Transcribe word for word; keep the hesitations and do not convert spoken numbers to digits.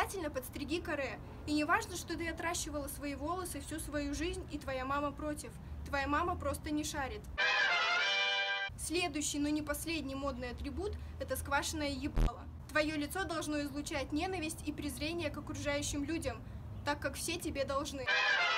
Обязательно подстриги каре. И не важно, что ты отращивала свои волосы всю свою жизнь, и твоя мама против. Твоя мама просто не шарит. Следующий, но не последний модный атрибут – это сквашенное ебало. Твое лицо должно излучать ненависть и презрение к окружающим людям, так как все тебе должны.